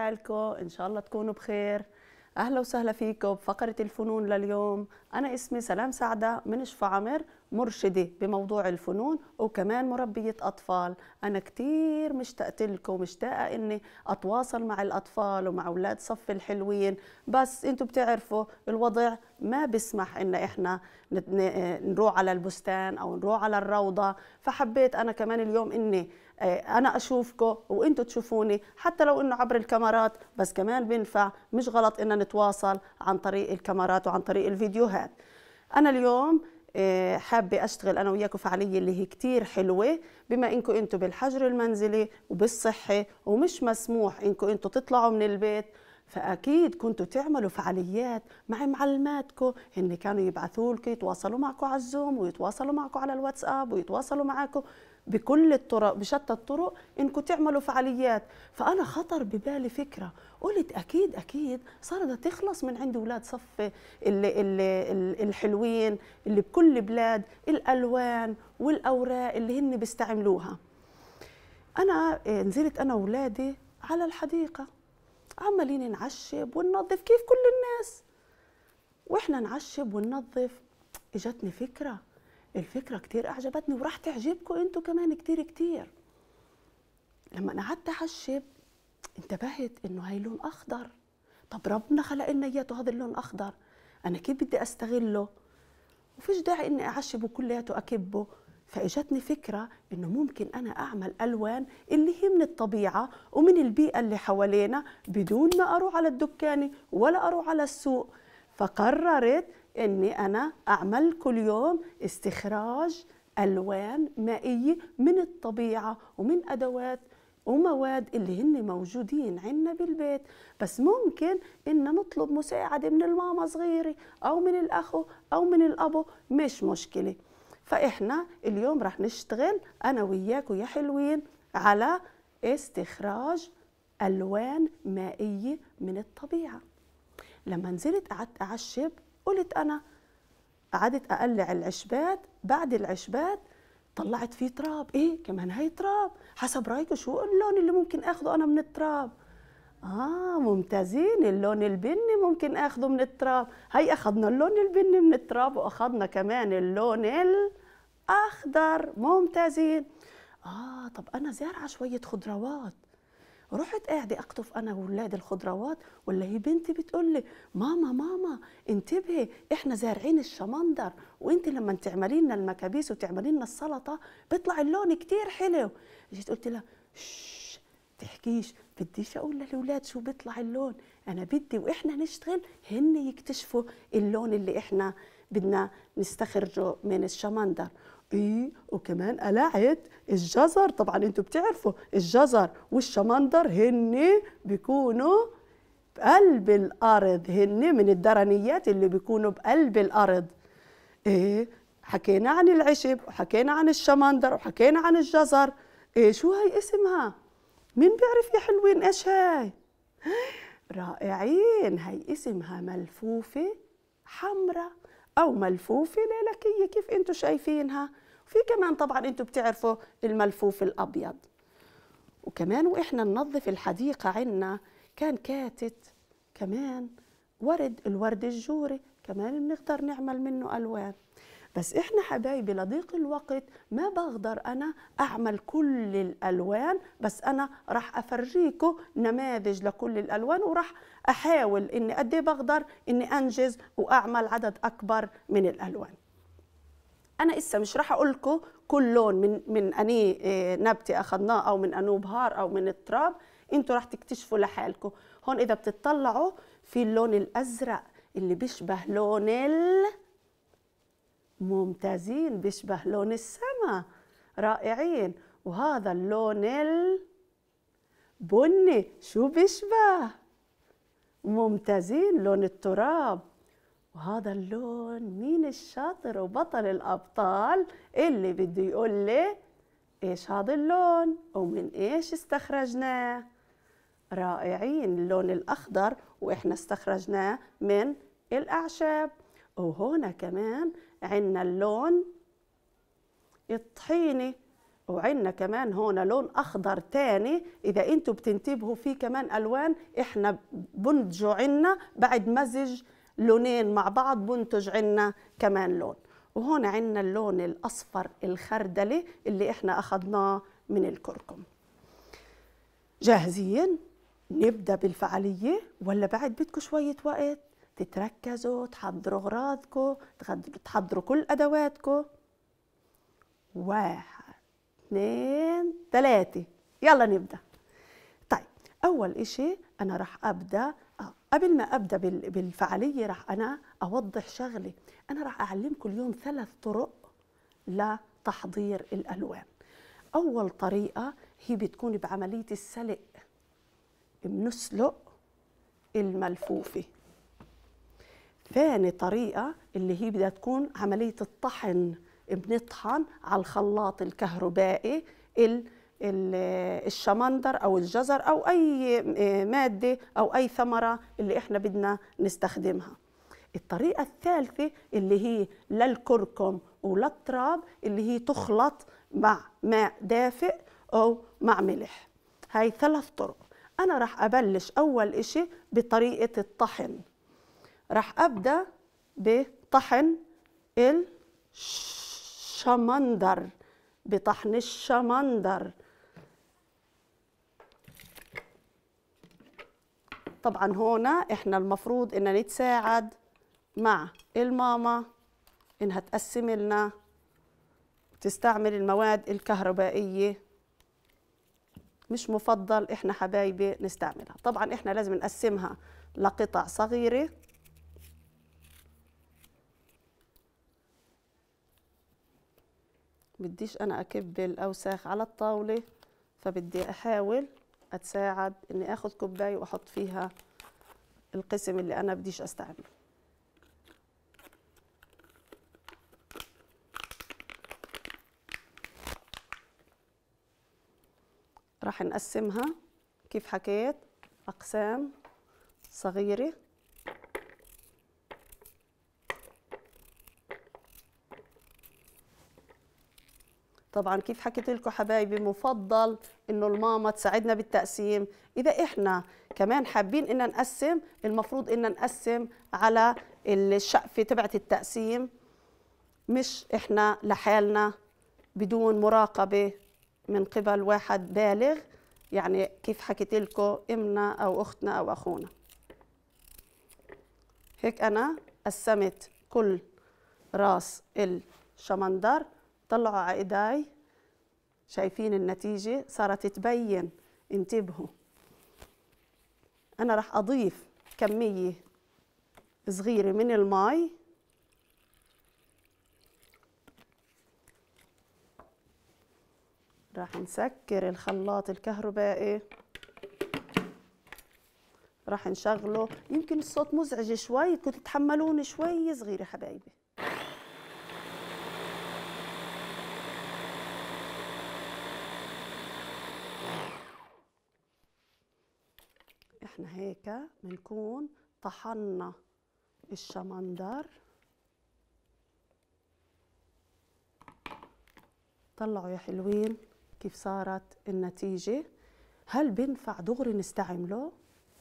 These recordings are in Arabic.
حالكم؟ إن شاء الله تكونوا بخير. أهلا وسهلا فيكم بفقرة الفنون لليوم. أنا اسمي سلام سعدة من شفا عمر، مرشدة بموضوع الفنون وكمان مربية أطفال. أنا كتير مشتاقة لكم ومشتاقة إني أتواصل مع الأطفال ومع أولاد صف الحلوين، بس أنتوا بتعرفوا الوضع ما بيسمح إن إحنا نروح على البستان أو نروح على الروضة، فحبيت أنا كمان اليوم إني أنا أشوفكم وإنتوا تشوفوني، حتى لو إنه عبر الكاميرات، بس كمان بينفع، مش غلط إن نتواصل عن طريق الكاميرات وعن طريق الفيديوهات. أنا اليوم حابة أشتغل أنا وياكم فعالية اللي هي كتير حلوة، بما إنكم أنتوا بالحجر المنزلي وبالصحة ومش مسموح إنكم أنتوا تطلعوا من البيت، فأكيد كنتوا تعملوا فعاليات مع معلماتكم، هن كانوا يبعثوا لكم يتواصلوا معكم على الزوم ويتواصلوا معكم على الواتساب ويتواصلوا معكم بكل الطرق، بشتى الطرق انكم تعملوا فعاليات. فانا خطر ببالي فكره، قلت اكيد صار بدها تخلص من عند اولاد صف الحلوين اللي بكل بلاد الالوان والاوراق اللي هن بيستعملوها. انا نزلت انا واولادي على الحديقه عمالين نعشب وننظف كيف كل الناس، واحنا نعشب وننظف اجتني فكره. الفكرة كتير أعجبتني وراح تعجبكم أنتوا كمان كتير. لما أنا قعدت أحشب انتبهت إنه هاي لون أخضر، طب ربنا خلق لنا إياته هذا اللون أخضر، أنا كيف بدي أستغله؟ وفيش داعي إني أعشبه كلياته أكبه. فإجتني فكرة إنه ممكن أنا أعمل ألوان اللي هي من الطبيعة ومن البيئة اللي حوالينا بدون ما أروح على الدكان ولا أروح على السوق. فقررت إني أنا أعمل كل يوم استخراج ألوان مائية من الطبيعة ومن أدوات ومواد اللي هن موجودين عنا بالبيت، بس ممكن إن نطلب مساعدة من الماما صغيرة أو من الأخو أو من الأبو، مش مشكلة. فإحنا اليوم رح نشتغل أنا وياكم يا حلوين على استخراج ألوان مائية من الطبيعة. لما نزلت قعدت أعشب، قلت أنا قعدت أقلع العشبات، بعد العشبات طلعت فيه تراب. إيه كمان هاي تراب، حسب رأيكم شو اللون اللي ممكن أخذه أنا من التراب؟ ممتازين، اللون البني ممكن أخذه من التراب. هاي أخذنا اللون البني من التراب وأخذنا كمان اللون الأخضر، ممتازين. طب أنا زارعة شوية خضروات، رحت قاعدة أقطف أنا وولاد الخضروات، ولا هي بنتي بتقول لي ماما انتبهي إحنا زارعين الشمندر، وإنت لما تعملي لنا المكابيس وتعملي لنا السلطة بيطلع اللون كتير حلو. جيت قلت لها شش تحكيش، بديش أقول للأولاد شو بيطلع اللون، أنا بدي وإحنا نشتغل هن يكتشفوا اللون اللي إحنا بدنا نستخرجه من الشمندر. وكمان قلعت الجزر، طبعا انتوا بتعرفوا الجزر والشمندر هن بيكونوا بقلب الارض، هن من الدرنيات اللي بيكونوا بقلب الارض. حكينا عن العشب وحكينا عن الشمندر وحكينا عن الجزر. شو هاي اسمها؟ مين بيعرف يا حلوين ايش هاي؟ رائعين، هاي اسمها ملفوفة حمراء أو ملفوفة ليلكية كيف انتوا شايفينها. وفي كمان طبعا انتوا بتعرفوا الملفوف الأبيض. وكمان وإحنا ننظف الحديقة عنا كان كاتت كمان ورد، الورد الجوري كمان بنقدر نعمل منه ألوان. بس إحنا حبايبي لضيق الوقت ما بقدر أنا أعمل كل الألوان، بس أنا راح أفرجيكم نماذج لكل الألوان، وراح أحاول إني قد إيه بقدر إني أنجز وأعمل عدد أكبر من الألوان. أنا إسا مش راح أقول لكم كل لون من أني نبتة أخذناه أو من أنو بهار أو من التراب، أنتوا راح تكتشفوا لحالكم. هون إذا بتطلعوا في اللون الأزرق اللي بيشبه لون ممتازين، بيشبه لون السماء، رائعين. وهذا اللون البني شو بيشبه؟ ممتازين، لون التراب. وهذا اللون مين الشاطر وبطل الأبطال اللي بده يقول لي إيش هذا اللون ومن إيش استخرجناه؟ رائعين، اللون الأخضر وإحنا استخرجناه من الأعشاب. وهنا كمان عندنا اللون الطحيني، وعندنا كمان هون لون أخضر تاني، إذا أنتوا بتنتبهوا فيه كمان ألوان إحنا بنتجوا عنا بعد مزج لونين مع بعض بنتج عنا كمان لون. وهون عنا اللون الأصفر الخردلي اللي إحنا أخذناه من الكركم. جاهزين؟ نبدأ بالفعالية ولا بعد بدكم شوية وقت تتركزوا تحضروا أغراضكم تحضروا كل أدواتكم؟ 1 2 3 يلا نبدأ. طيب أول إشي أنا رح أبدأ قبل ما أبدأ بالفعالية رح أنا أوضح شغلة. أنا رح أعلمكم اليوم 3 طرق لتحضير الألوان. أول طريقة هي بتكون بعملية السلق، بنسلق الملفوفة. ثاني طريقة اللي هي بدها تكون عملية الطحن، بنطحن على الخلاط الكهربائي الشمندر أو الجزر أو أي مادة أو أي ثمرة اللي إحنا بدنا نستخدمها. الطريقة الثالثة اللي هي للكركم وللتراب اللي هي تخلط مع ماء دافئ أو مع ملح. هاي 3 طرق. أنا رح أبلش أول إشي بطريقة الطحن. رح أبدأ بطحن الشمندر، بطحن الشمندر. طبعا هنا إحنا المفروض إننا نتساعد مع الماما إنها تقسم لنا تستعمل المواد الكهربائية. مش مفضل إحنا حبايبي نستعملها. طبعا إحنا لازم نقسمها لقطع صغيرة. بديش أنا أكب الأوساخ على الطاولة، فبدي أحاول أتساعد إني أخذ كوباية وأحط فيها القسم اللي أنا بديش أستعمله. راح نقسمها كيف حكيت أقسام صغيرة. طبعا كيف حكيت لكم حبايبي مفضل إنه الماما تساعدنا بالتقسيم. إذا إحنا كمان حابين إن نقسم المفروض إن نقسم على الشقفة تبعت التقسيم، مش إحنا لحالنا بدون مراقبة من قبل واحد بالغ، يعني كيف حكيت لكم امنا او اختنا او اخونا. هيك انا قسمت كل راس الشمندر. طلعوا على ايداي، شايفين النتيجة صارت تبين. انتبهوا، انا رح اضيف كمية صغيرة من المي. راح نسكر الخلاط الكهربائي، راح نشغله. يمكن الصوت مزعج شوي، كنت تتحملوني شوي صغيرة حبايبي. احنا هيك بنكون طحنا الشمندر. طلعوا يا حلوين كيف صارت النتيجة. هل بينفع دغري نستعمله؟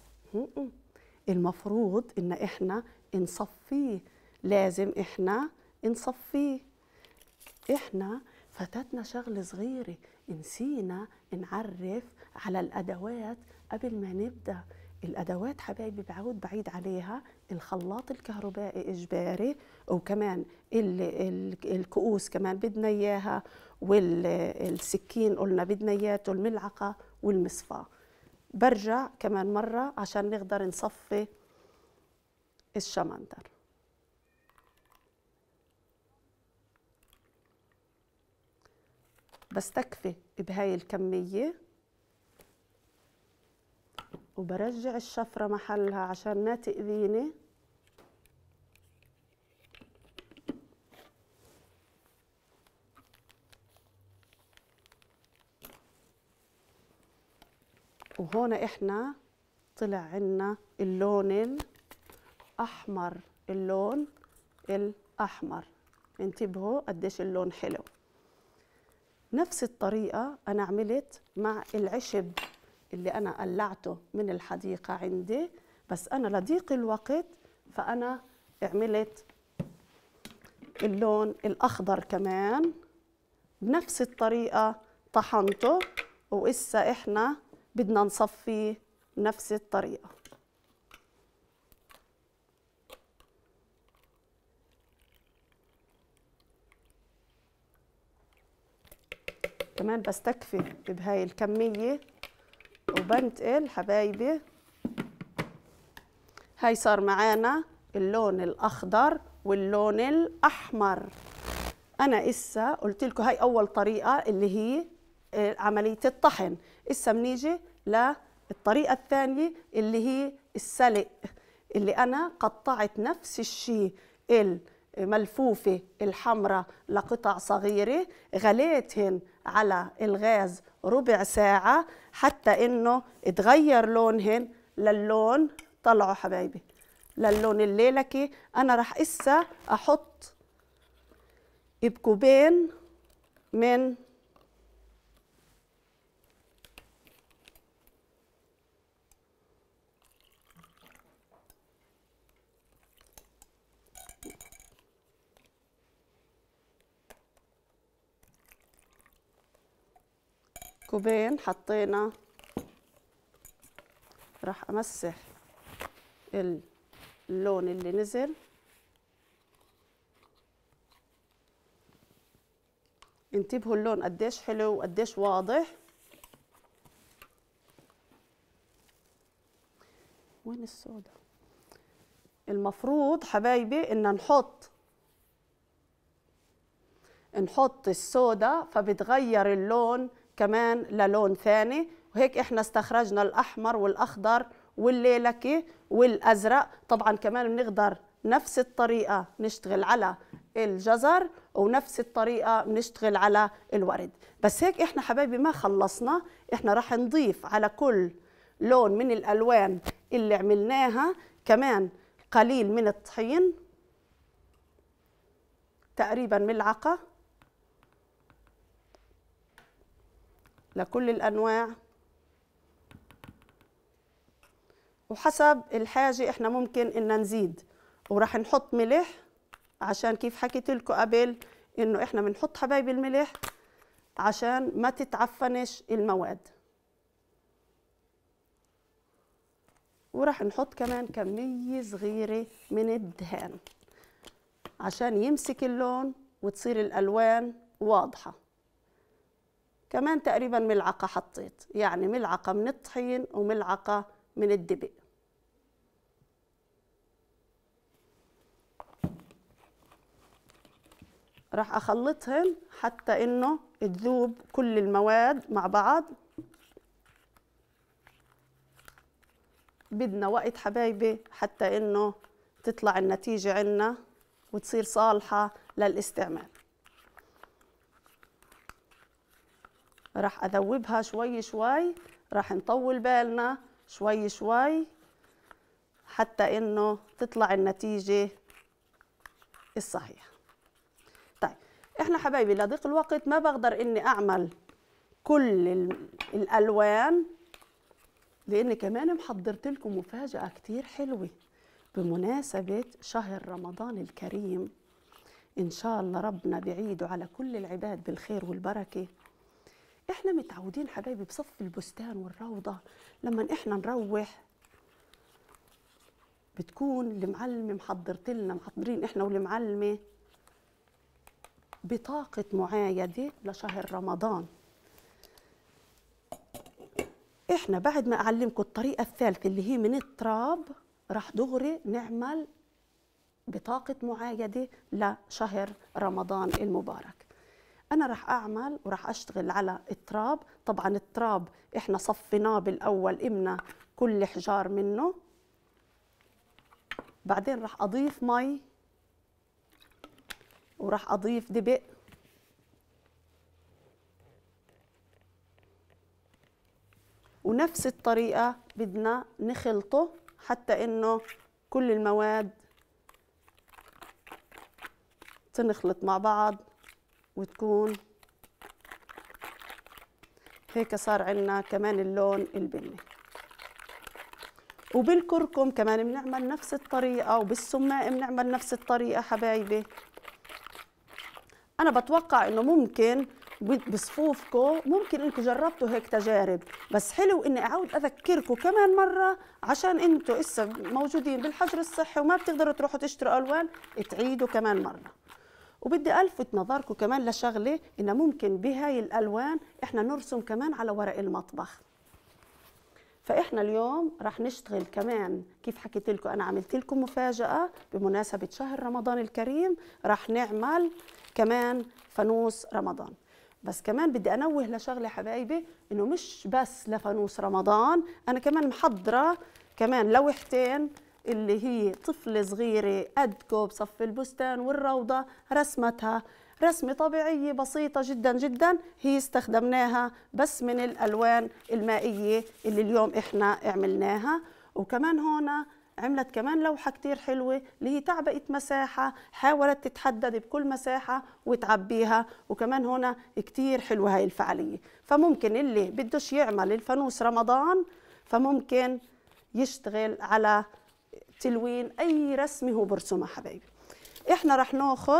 المفروض إن إحنا نصفيه، لازم إحنا نصفيه. إحنا فاتتنا شغلة صغيرة، نسينا نعرف على الأدوات قبل ما نبدأ. الأدوات حبايبي بعود بعيد عليها. الخلاط الكهربائي إجباري، وكمان الكؤوس كمان بدنا إياها، والسكين قلنا بدنا إياته، الملعقة والمصفاة. برجع كمان مرة عشان نقدر نصفي الشمندر. بستكفي بهاي الكمية وبرجع الشفرة محلها عشان ما تأذيني. وهون احنا طلع عنا اللون الأحمر. اللون الأحمر انتبهوا قديش اللون حلو. نفس الطريقة أنا عملت مع العشب اللي أنا قلعته من الحديقة عندي، بس أنا لضيق الوقت فأنا عملت اللون الأخضر كمان بنفس الطريقة، طحنته وإسا إحنا بدنا نصفيه بنفس الطريقة. كمان بستكفي بهاي الكمية وبنتقل حبايبي. هاي صار معانا اللون الأخضر واللون الأحمر. أنا إسا قلت لكم هاي أول طريقة اللي هي عملية الطحن. إسا بنيجي للطريقة الثانية اللي هي السلق، اللي أنا قطعت نفس الشيء الملفوفة الحمراء لقطع صغيرة، غليتهن على الغاز ربع ساعة حتى إنه تغير لونهن للون، طلعوا حبايبي، للون الليلكي. أنا رح إسا أحط بكوبين من كوبين حطينا، راح امسح اللون اللي نزل. انتبهوا اللون قديش حلو وقديش واضح. وين الصودا؟ المفروض حبايبي ان نحط الصودا فبتغير اللون كمان للون ثاني. وهيك احنا استخرجنا الاحمر والاخضر والليلكي والازرق. طبعا كمان بنقدر نفس الطريقه نشتغل على الجزر ونفس الطريقه بنشتغل على الورد. بس هيك احنا حبايبي ما خلصنا، احنا راح نضيف على كل لون من الالوان اللي عملناها كمان قليل من الطحين، تقريبا ملعقه لكل الأنواع، وحسب الحاجة إحنا ممكن إن نزيد. وراح نحط ملح عشان كيف حكيت لكم قبل إنه إحنا بنحط حبايب الملح عشان ما تتعفنش المواد. وراح نحط كمان كمية صغيرة من الدهان عشان يمسك اللون وتصير الألوان واضحة. كمان تقريبا ملعقة حطيت، يعني ملعقة من الطحين وملعقة من الدبق. راح أخلطهن حتى إنه تذوب كل المواد مع بعض. بدنا وقت حبايبي حتى إنه تطلع النتيجة عنا وتصير صالحة للاستعمال. راح أذوبها شوي شوي، راح نطول بالنا شوي شوي حتى إنه تطلع النتيجة الصحيحة. طيب إحنا حبايبي لضيق الوقت ما بقدر إني أعمل كل الألوان، لأني كمان محضرت لكم مفاجأة كتير حلوة بمناسبة شهر رمضان الكريم. إن شاء الله ربنا بيعيده على كل العباد بالخير والبركة. إحنا متعودين حبايبي بصف البستان والروضة لما إحنا نروح بتكون المعلمة محضرين إحنا والمعلمة بطاقة معايدة لشهر رمضان. إحنا بعد ما أعلمكم الطريقة الثالثة اللي هي من التراب، راح دغري نعمل بطاقة معايدة لشهر رمضان المبارك. أنا راح أعمل وراح أشتغل على التراب. طبعا التراب إحنا صفيناه بالأول، إمنا كل حجار منه، بعدين راح أضيف مي وراح أضيف دبق ونفس الطريقة بدنا نخلطه حتى إنه كل المواد تنخلط مع بعض وتكون هيك صار عندنا كمان اللون البني. وبالكركم كمان بنعمل نفس الطريقة، وبالسماق بنعمل نفس الطريقة حبايبي. أنا بتوقع إنه ممكن بصفوفكم ممكن إنكم جربتوا هيك تجارب، بس حلو إني أعود أذكركم كمان مرة عشان أنتوا لسه موجودين بالحجر الصحي وما بتقدروا تروحوا تشتروا ألوان، تعيدوا كمان مرة. وبدي ألفت نظركم كمان لشغلة، إنه ممكن بهاي الألوان إحنا نرسم كمان على ورق المطبخ. فإحنا اليوم رح نشتغل كمان، كيف حكيت لكم أنا عملت لكم مفاجأة بمناسبة شهر رمضان الكريم، رح نعمل كمان فانوس رمضان. بس كمان بدي أنوه لشغلة حبايبي، إنه مش بس لفانوس رمضان، أنا كمان محضرة كمان لوحتين اللي هي طفلة صغيرة قدكم بصف البستان والروضة رسمتها، رسمة طبيعية بسيطة جدا جدا، هي استخدمناها بس من الألوان المائية اللي اليوم إحنا عملناها. وكمان هنا عملت كمان لوحة كتير حلوة اللي هي تعبئة مساحة، حاولت تتحدد بكل مساحة وتعبيها، وكمان هنا كتير حلوة هاي الفعالية. فممكن اللي بدوش يعمل الفانوس رمضان فممكن يشتغل على تلوين أي رسمة هو برسمها حبايبي. إحنا رح ناخد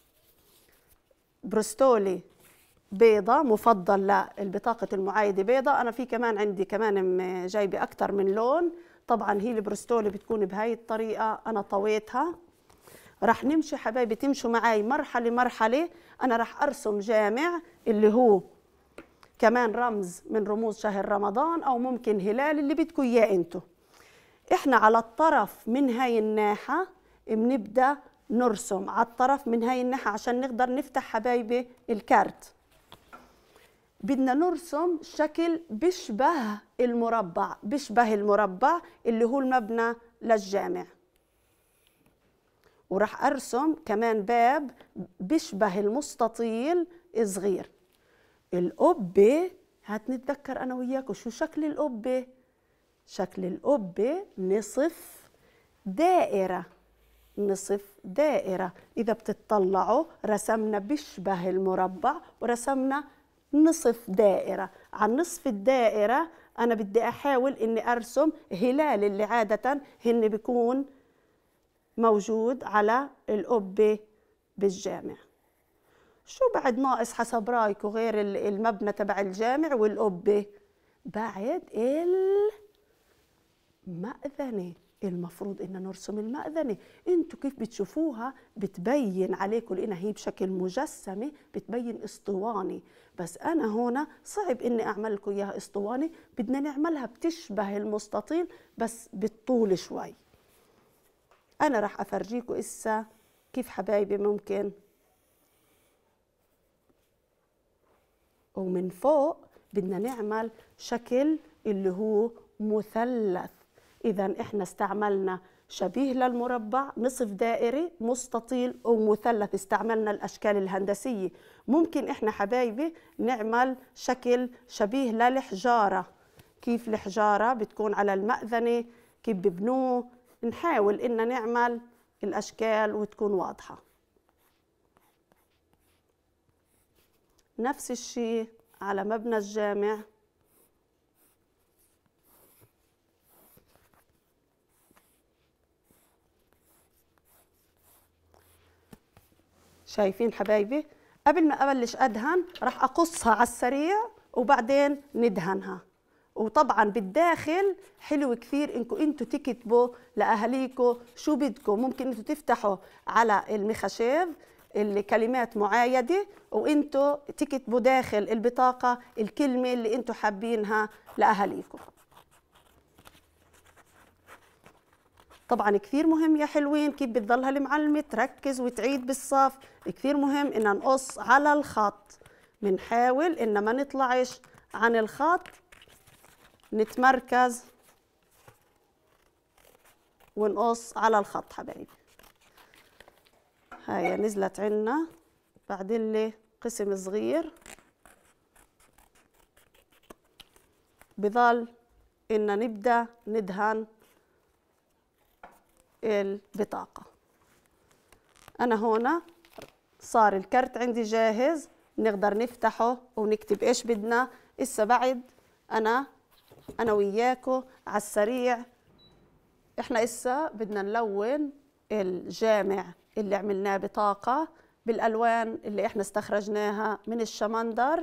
بروستولي بيضة، مفضل للبطاقة المعايدة بيضة. أنا في كمان عندي كمان جايبة أكتر من لون، طبعا هي البروستولي بتكون بهاي الطريقة، أنا طويتها. رح نمشي حبايبي تمشوا معي مرحلة مرحلة. أنا رح أرسم جامع اللي هو كمان رمز من رموز شهر رمضان، أو ممكن هلال اللي بدكم إياه أنتوا. إحنا على الطرف من هاي الناحية بنبدأ نرسم على الطرف من هاي الناحية عشان نقدر نفتح حبايبي الكارت. بدنا نرسم شكل بيشبه المربع، بيشبه المربع اللي هو المبنى للجامع. ورح أرسم كمان باب بيشبه المستطيل صغير. القبة هتنتذكر أنا وياكم شو شكل القبة. شكل القبة نصف دائرة، نصف دائرة. إذا بتطلعوا رسمنا بيشبه المربع ورسمنا نصف دائرة. عن نصف الدائرة أنا بدي أحاول إني أرسم هلال اللي عادة هن بيكون موجود على القبة بالجامع. شو بعد ناقص حسب رأيكم غير المبنى تبع الجامع والقبة؟ بعد المأذنة. المفروض إن نرسم المأذنة. انتوا كيف بتشوفوها بتبين عليكم لأنها هي بشكل مجسمة، بتبين اسطواني، بس أنا هنا صعب إني أعمل لكم إياها اسطواني، بدنا نعملها بتشبه المستطيل بس بالطول شوي. أنا رح أفرجيكم إسا كيف حبايبي ممكن. ومن فوق بدنا نعمل شكل اللي هو مثلث. إذا إحنا استعملنا شبيه للمربع، نصف دائري، مستطيل ومثلث، استعملنا الأشكال الهندسية. ممكن إحنا حبايبي نعمل شكل شبيه للحجارة، كيف الحجارة بتكون على المأذنة، كيف ببنوه. نحاول إن نعمل الأشكال وتكون واضحة. نفس الشيء على مبنى الجامع. شايفين حبايبي؟ قبل ما أبلش أدهن راح أقصها على السريع وبعدين ندهنها. وطبعا بالداخل حلو كثير انكم انتوا تكتبوا لاهاليكم شو بدكم. ممكن انتوا تفتحوا على المخاشيف الكلمات معايده وانتوا تكتبوا داخل البطاقه الكلمه اللي انتوا حابينها لاهاليكم. طبعا كثير مهم يا حلوين كيف بتضلها المعلمه تركز وتعيد بالصف. كثير مهم ان نقص على الخط، بنحاول ان ما نطلعش عن الخط، نتمركز ونقص على الخط حبايبي. هاي نزلت عنا، بعدين لي قسم صغير. بضل إن نبدأ ندهن البطاقة. أنا هنا صار الكرت عندي جاهز، نقدر نفتحه ونكتب إيش بدنا. إسا بعد أنا وياكو على السريع. إحنا إسا بدنا نلون الجامع اللي عملناه بطاقة بالألوان اللي إحنا استخرجناها من الشمندر.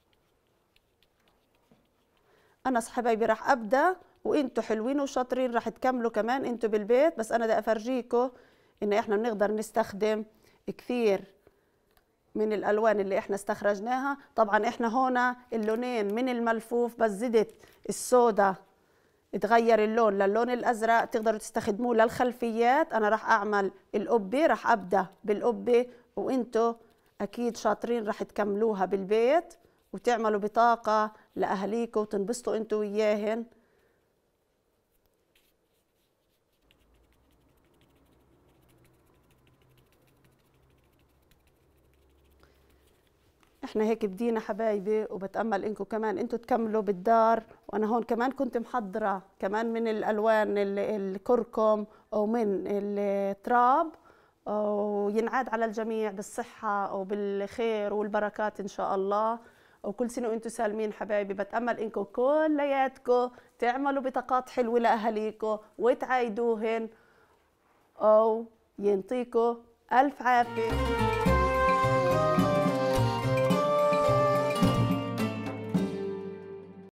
أنا حبايبي راح أبدأ وإنتوا حلوين وشاطرين راح تكملوا كمان إنتوا بالبيت، بس أنا بدي أفرجيكم إن إحنا بنقدر نستخدم كثير من الألوان اللي إحنا استخرجناها. طبعاً إحنا هنا اللونين من الملفوف، بس زدت السودا تغير اللون للون الأزرق، تقدروا تستخدموه للخلفيات. أنا راح أعمل القبة، راح أبدأ بالقبة وإنتوا أكيد شاطرين راح تكملوها بالبيت وتعملوا بطاقة لأهاليكم وتنبسطوا إنتوا وياهن. احنا هيك بدينا حبايبي، وبتأمل انكم كمان انتوا تكملوا بالدار. وانا هون كمان كنت محضرة كمان من الالوان الكركم او من التراب، وينعاد على الجميع بالصحة وبالخير والبركات ان شاء الله. وكل سنة وانتوا سالمين حبايبي. بتأمل انكم كلياتكم تعملوا بطاقات حلوة لأهاليكم وتعايدوهن، او ينطيكم ألف عافية.